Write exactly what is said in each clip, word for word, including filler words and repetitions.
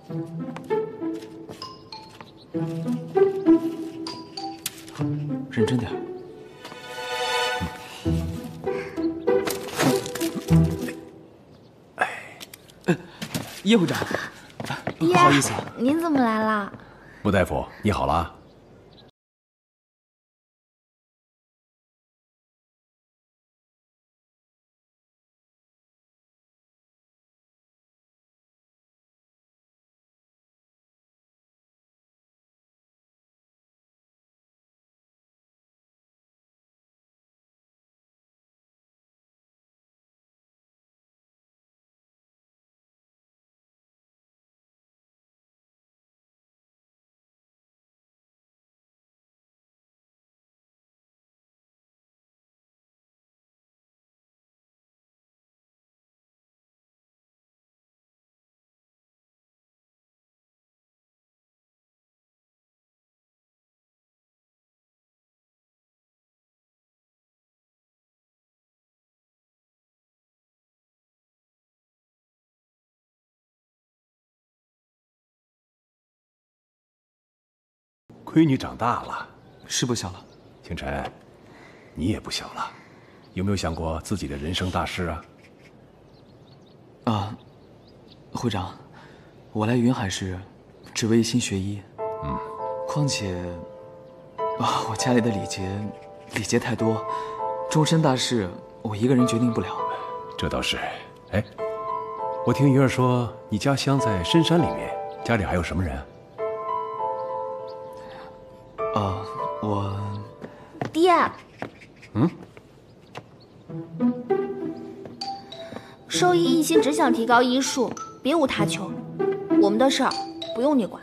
认真点。哎，哎，叶会长，不好意思啊， 您怎么来了？ 穆大夫，你好了。亏你长大了， 是不小了。 星辰，你也不小了，有没有想过自己的人生大事啊？ 啊，会长，我来云海市，只为一心学医。嗯，况且，啊，我家里的礼节，礼节太多，终身大事我一个人决定不了。 这倒是。哎，我听鱼儿说你家乡在深山里面，家里还有什么人啊？ 啊，我， 爹， 嗯， 兽医一心只想提高医术，别无他求。我们的事儿不用你管。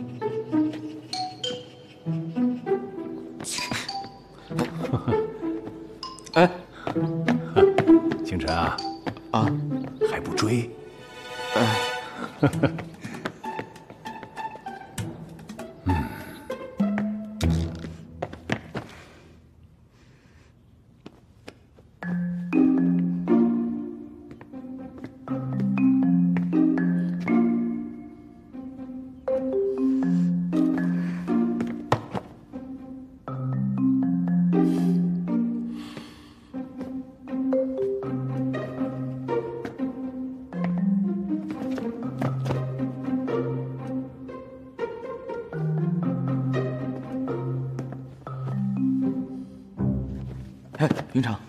哎， 星辰啊， 啊， 还不追？ 哎。哎，云长，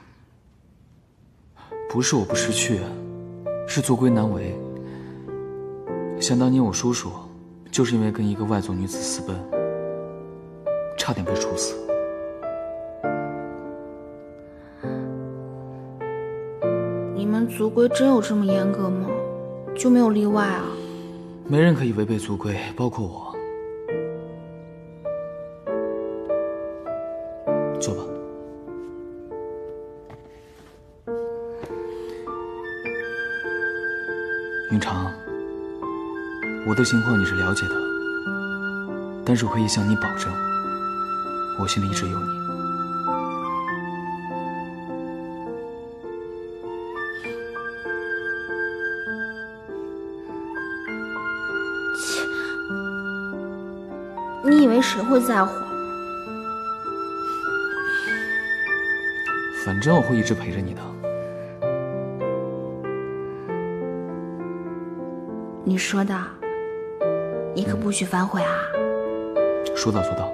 不是我不识趣，是族规难违。想当年我叔叔就是因为跟一个外族女子私奔，差点被处死。 你们族规真有这么严格吗？就没有例外啊？ 没人可以违背族规，包括我。坐吧。云长，我的情况你是了解的，但是我可以向你保证，我心里一直有你。 你以为谁会在乎？ 反正我会一直陪着你的。 你说的，你可不许反悔啊！ 说到做到。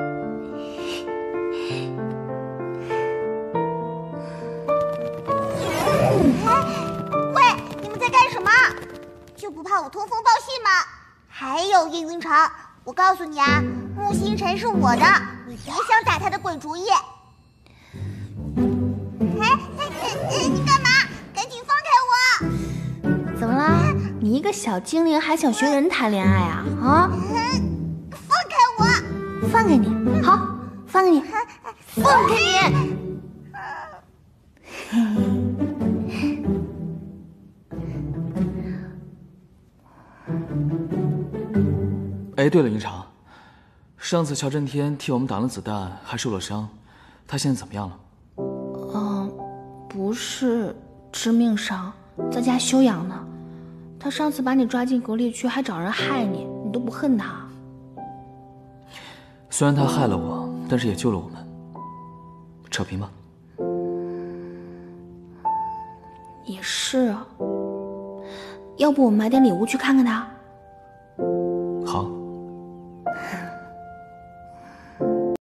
喂，你们在干什么？就不怕我通风报信吗？还有叶云长，我告诉你啊，穆星辰是我的，你别想打他的鬼主意。哎哎哎！你干嘛？赶紧放开我！ 怎么了？你一个小精灵还想学人谈恋爱啊？啊！ 放开我！ 放开你！好，放开你！放开你！ 哎，对了，云长，上次乔震天替我们挡了子弹，还受了伤，他现在怎么样了？ 嗯，不是致命伤，在家休养呢。 他上次把你抓进隔离区，还找人害你，你都不恨他？ 虽然他害了我，但是也救了我们。扯平吧。 也是啊，要不我们买点礼物去看看他？